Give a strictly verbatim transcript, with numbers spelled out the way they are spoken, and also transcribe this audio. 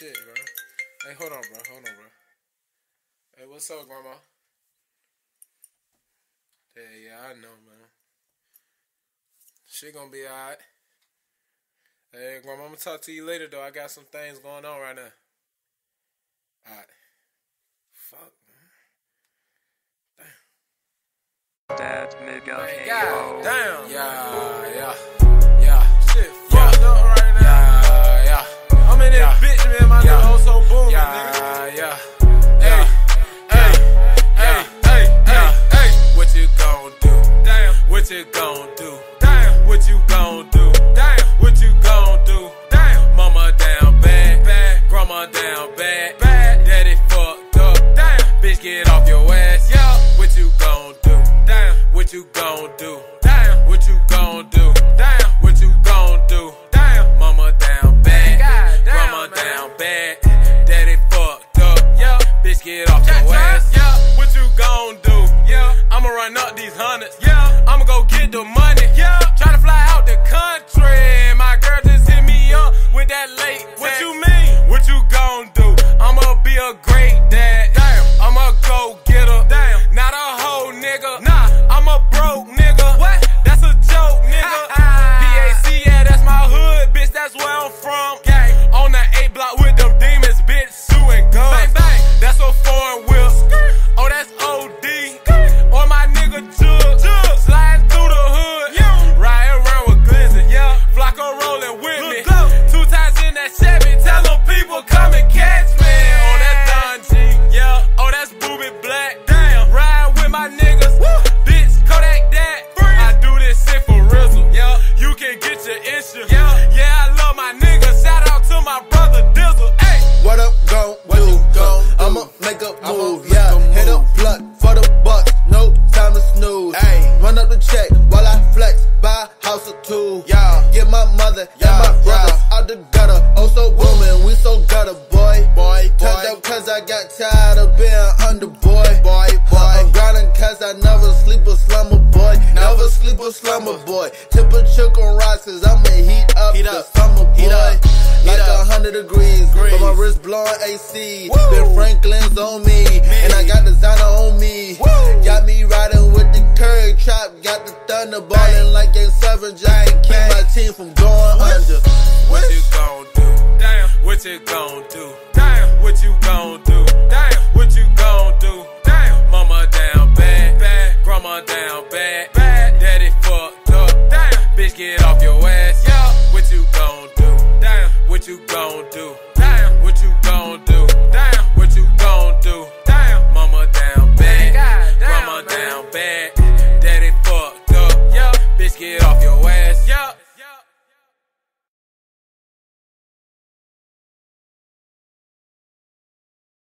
shit, bro. Hey, hold on, bro. Hold on, bro. Hey, what's up, Grandma? Hey, yeah, I know, man. Shit gonna be alright. Hey, Grandma, I'm gonna talk to you later, though. I got some things going on right now. Alright. Fuck, man. Damn. That nigga Hey, hey, God damn. Yeah, yeah, yeah. Shit fucked yeah. up right now. Yeah, yeah. I'm in this yeah. bitch, man. My yeah. nigga so booming, yeah, nigga. Yeah, Hey, hey, hey, hey, hey, hey. What you gon' do? Damn. What you gon' do? Damn. What you gon' do? Damn. What you gon' do? Damn. Mama down bad, bad. Grandma down bad, bad. Daddy fucked up. Damn. Bitch, get off your ass. Yeah. What you gon' do? Damn. What you gon' do? Damn. What you gon' do? Damn. What you gon' do? Damn. Mama down bad. God damn, grandma man. Down bad. Daddy fucked up. Yeah. Bitch, get off your yeah, ass. Yeah. What you gon' do? Yeah. I'ma run up these hundreds. Yeah. I'ma go get the money. Yeah. Try to fly out the country. My girl just hit me up with that late text. What you mean? What you gon' do? I'ma be a great dad. Damn. I'ma go get her. Damn. Not a hoe nigga. Nah. I'm a broke nigga. What? That's a joke, nigga. P A C, yeah, that's my hood, bitch. That's where I'm from. Gang. On the eight block with them demons, bitch. Suing guns. Bang, bang. That's a foreign whip. Oh, that's O D. Or my nigga Jug. Jug. Sliding through the hood. Yeah. Riding around with Glizzy. Yeah. Flocko rolling with Look me. Up. Two times in that Chevy. Tell them people come and catch me. Oh, that's Don G. Yeah. Oh, that's Booby Black. Damn. Ride with my niggas. Woo. Bitch, Kodak that. Free. I do this shit for Rizzle. Yeah. You can get your issue. Yeah. Yeah, I love my niggas. Shout out to my brother Dizzle. Hey. What up, gon' what do? Gon' I'ma make a move, yeah. A move. Hit up blood for the bucks, no time to snooze. Ay. Run up the check while I flex, buy a house or two. Yeah. Get my mother yeah. and my brothers yeah. out the gutter. Oh, so booming, we so gutter, boy. Boy, turned up cause I got tired of being under, boy. Boy, boy. I'm grinding cause I never sleep or slumber, boy. Never sleep or slumber, boy. Temperature on rocks cause I'ma heat up heat the up. summer, boy. Heat up. Like a hundred degrees, but my wrist blowing A C. Woo. Ben Franklin's on me, me, and I got designer on me. Woo. Got me riding with the curry trap, got the thunder balling like game seven, just to keep my team from going what? under. What you gon' do? Damn. What you gon' do?